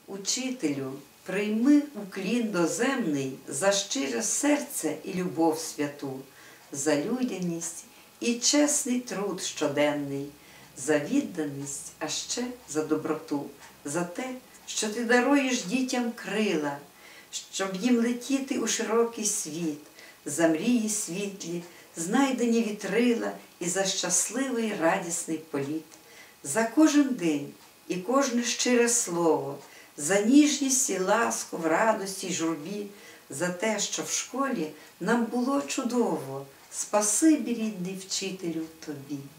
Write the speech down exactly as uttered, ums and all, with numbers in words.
Учителю, прийми уклін доземний за щире серце і любов святу, за людяність і чесний труд щоденний, за відданість, а ще за доброту, за те, що ти даруєш дітям крила, щоб їм летіти у широкий світ, за мрії світлі, знайдені вітрила і за щасливий радісний політ, за кожен день і кожне щире слово, за ніжність і ласку в радості й журбі, за те, що в школі нам було чудово. Спасибі, рідний вчителю, тобі.